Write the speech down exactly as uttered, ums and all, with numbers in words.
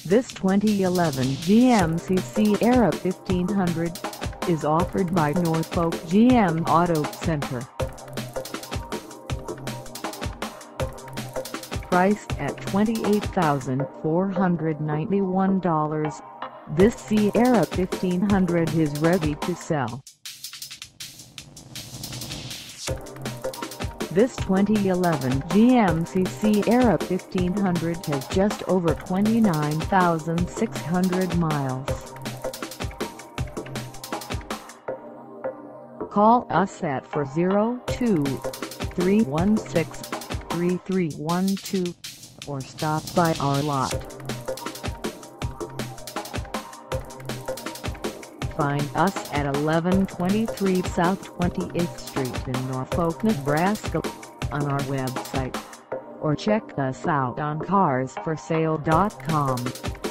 This twenty eleven G M C Sierra fifteen hundred is offered by Norfolk G M Auto Center. Priced at twenty-eight thousand four hundred ninety-one dollars, this Sierra fifteen hundred is ready to sell. This twenty eleven G M C Sierra fifteen hundred has just over twenty-nine thousand six hundred miles. Call us at four oh two, three one six, three three one two or stop by our lot. Find us at eleven twenty-three South twenty-eighth Street in Norfolk, Nebraska, on our website, or check us out on cars for sale dot com.